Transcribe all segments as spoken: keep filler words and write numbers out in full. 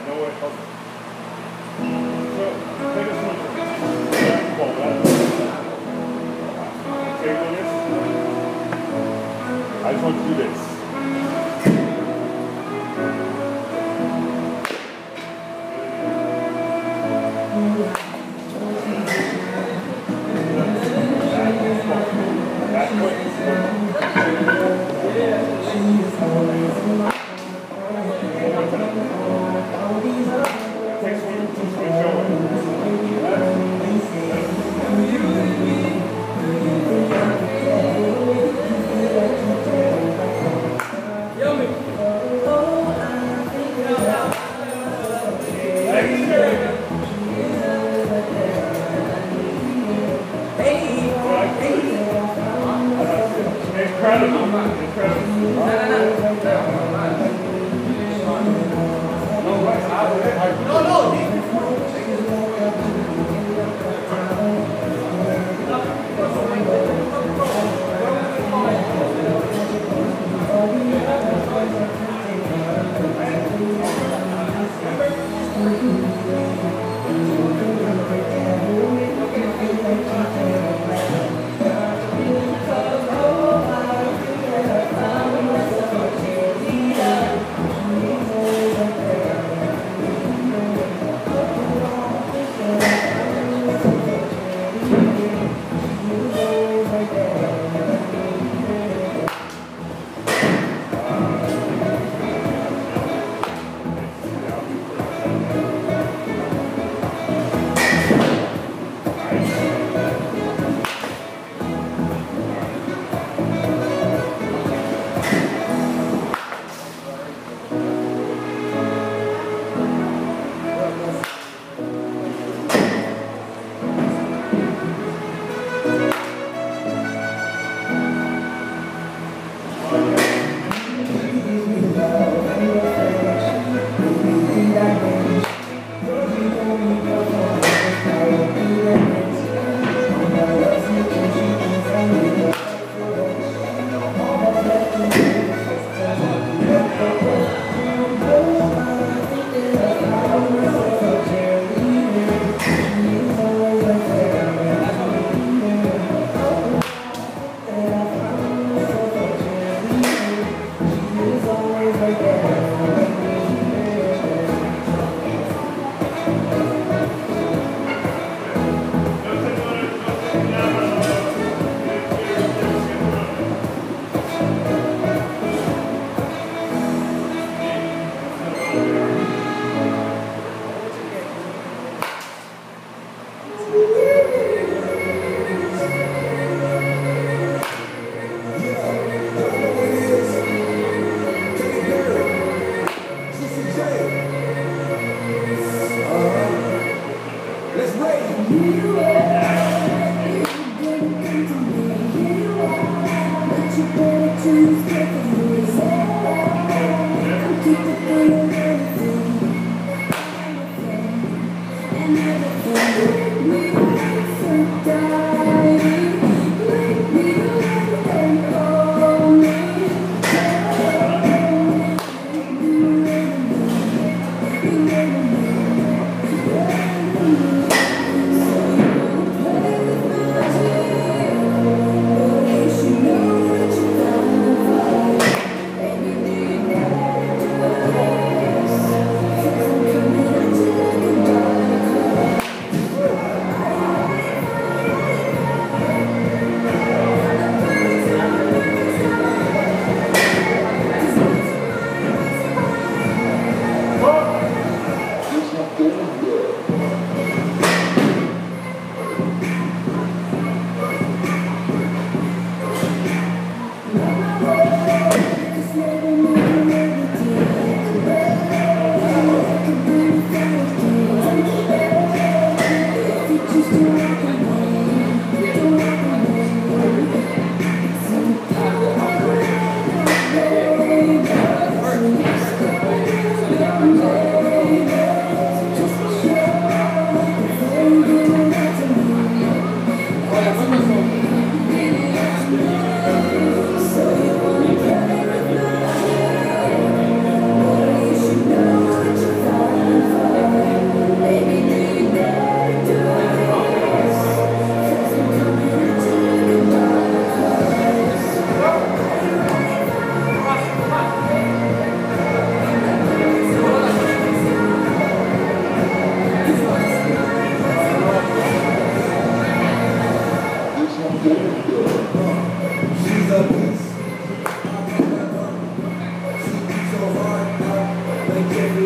I just want to do this.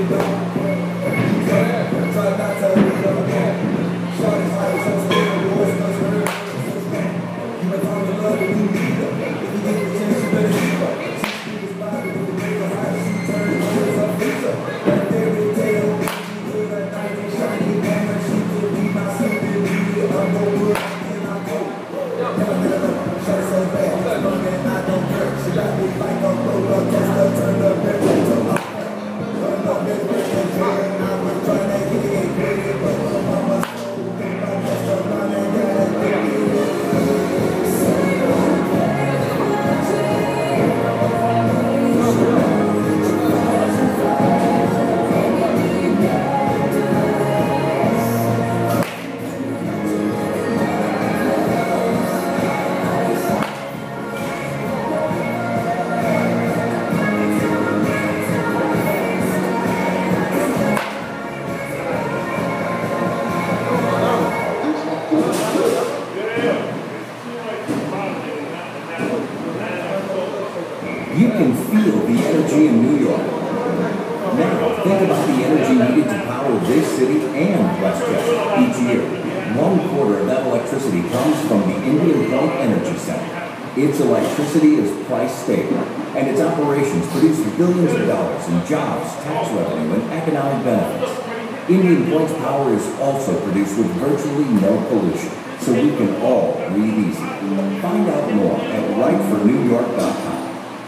You can feel the energy in New York. Now, think about the energy needed to power this city and Westchester each year. One quarter of that electricity comes from the Indian Point Energy Center. Its electricity is price stable, and its operations produce billions of dollars in jobs, tax revenue, and economic benefits. Indian Point's power is also produced with virtually no pollution, so we can all breathe easy. Find out more at right for new york dot com.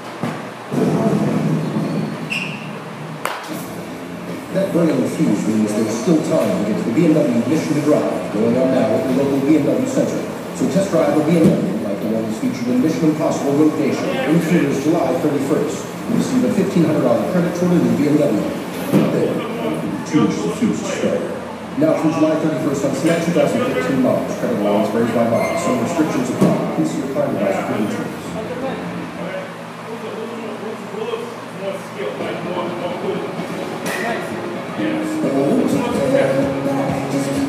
That burning fuse means there's still time to get to the B M W Mission to Drive, going on now at the local B M W Center. So test drive a B M W like the ones featured in Mission Impossible Road Nation. In theaters July thirty-first. Receive a fifteen hundred dollar credit toward a new B M W. There, choose the fuse to spare. Now through July thirty-first on select two thousand fifteen models. Credit allowance varies by model. Some restrictions apply. Please see your client advisor for details. Yes.